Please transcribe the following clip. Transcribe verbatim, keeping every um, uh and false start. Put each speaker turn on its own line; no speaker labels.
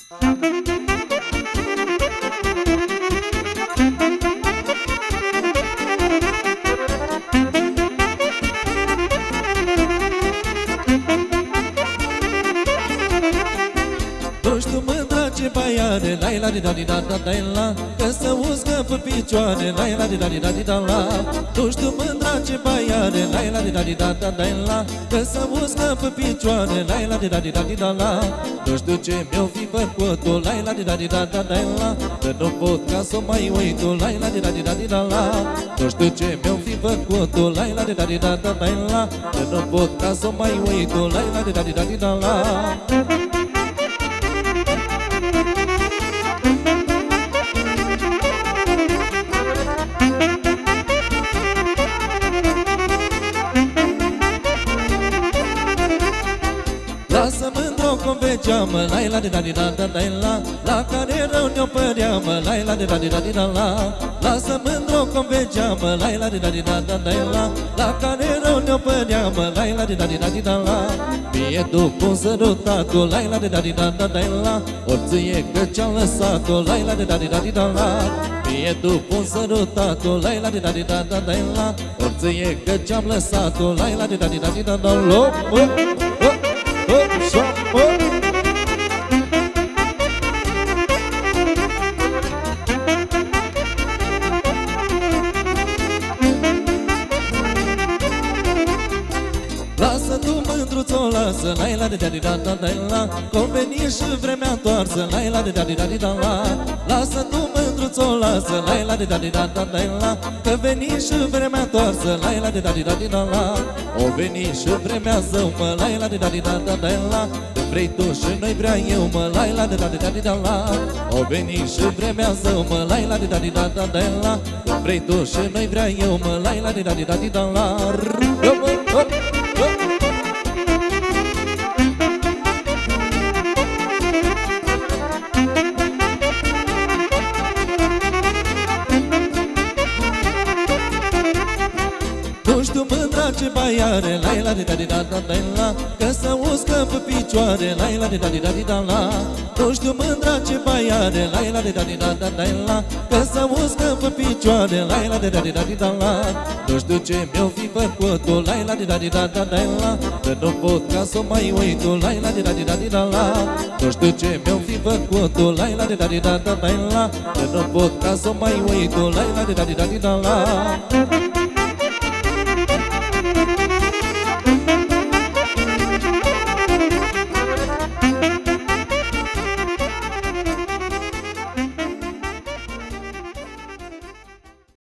Nu știu mândra ce baiare, lai la di da di da da da la, că să uscă pe picioare, lai la di da di da di da la. Nu știu mândra ce baiare, lai la di da di da da da la, că să uscă pe picioare, lai la di da di da di da la. Nu știu ce mi-o fi făcut-o, lai la di da di da da da la, că nu pot ca să mai uit-o, lai la di da di da di da la. Nu știu ce mi-o fi făcut-o, lai la di da di da da da la, că nu pot ca să mai uit-o, lai la di da di da di da la. Lasă mândru conveceamă, lai la de da di da da da la, la care rău ne-o păreamă, lai la de da di da di da la. Lasă mândru conveceamă, lai la de da di da da da la, la care rău ne-o păreamă, lai la de da di da di da la. Fie după un sărutatul, lai la de da di da da da la, ori ție că ce-am lăsat-o, lai la de da di da di da la. Fie după un sărutatul, lai la de da di da da da la, ori ție că ce-am lăsat-o, lai la de da di da di da da la. Lasă tu mândruț-o, lasă, lai la de da di da da da la, conveni și vremea întoarsă, lai la de da di da di da la. Lasă tu mândruț-o, lasă, lai la de da di da da da la, că veni și vremea întoarsă, lai la de da di da di da la. O veni și vremea zău, mă, lai la de da di da da da la, când vrei tu și noi vrea eu, mă, lai la de da di da di da la. O veni și vremea zău, mă, lai la de da di da da da la, când vrei tu și noi vrea eu, mă, lai la de da di da di da la. Nu știu mândra ce baiare, lai la de da di da da da la, că să uscă pe picioare, lai la de da di da di da la. Nu știu mândra ce baiare, lai la de da di da da da la, că să uscă pe picioare, lai la de da di da di da la. Nu știu ce mi-o fi făcut-o, lai la de da di da da da la, că nu pot ca să mai uit-o, lai la de da di da di da la. Nu știu ce mi-o fi făcut-o, lai la de da di da da da la, că nu pot ca să mai uit-o, lai la de da di da di da la.